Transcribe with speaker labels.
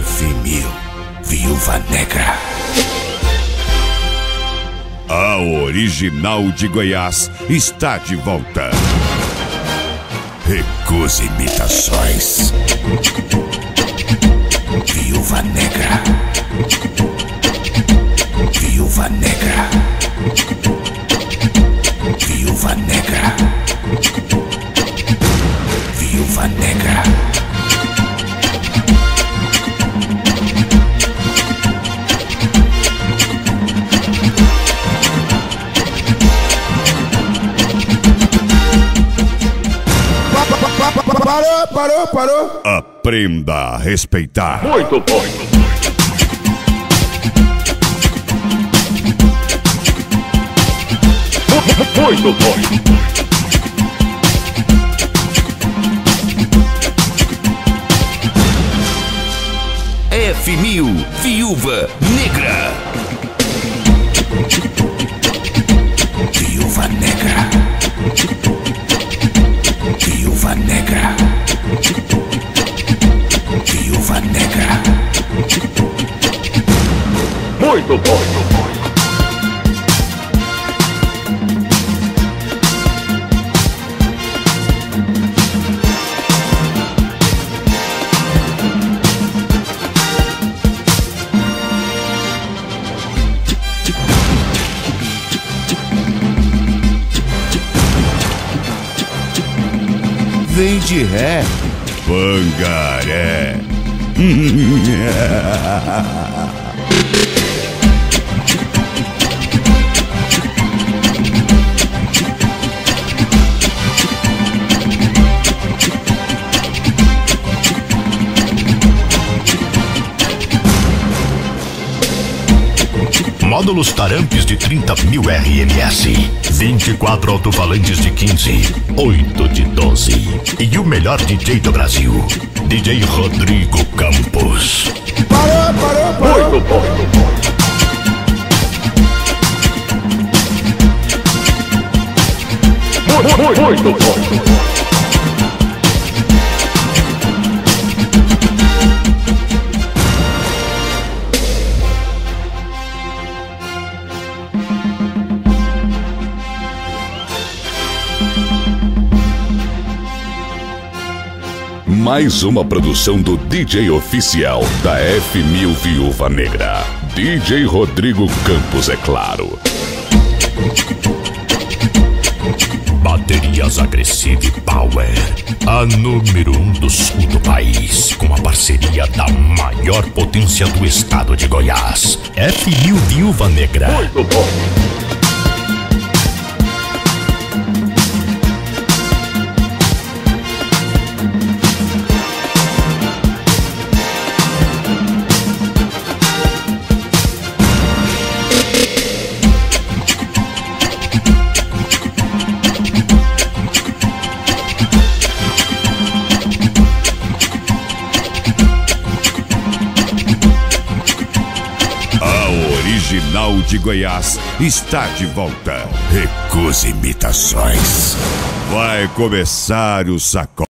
Speaker 1: F1000, Viúva Negra. A original de Goiás está de volta. Recusa imitações. Viúva Negra. Viúva Negra. Viúva Negra. Viúva Negra. Parou. Aprenda a respeitar.
Speaker 2: Muito bom. Muito bom.
Speaker 1: F1000, Viúva Negra. Viúva Negra. Viúva Negra. Viúva Negra.
Speaker 2: Muito bom.
Speaker 1: Vem de ré, Pangaré.
Speaker 3: Módulos Tarampes de 30.000 RMS, 24 alto-falantes de 15, 8 de 12. E o melhor DJ do Brasil, DJ Rodrigo Campos.
Speaker 2: Parou. Muito bom. Muito bom.
Speaker 1: Mais uma produção do DJ oficial da F1000 Viúva Negra. DJ Rodrigo Campos, é claro.
Speaker 3: Baterias Agressive Power, a número 1 do sul do país, com a parceria da maior potência do estado de Goiás. F1000 Viúva Negra.
Speaker 2: Muito bom.
Speaker 1: Original de Goiás está de volta. Recusa imitações. Vai começar o sacode.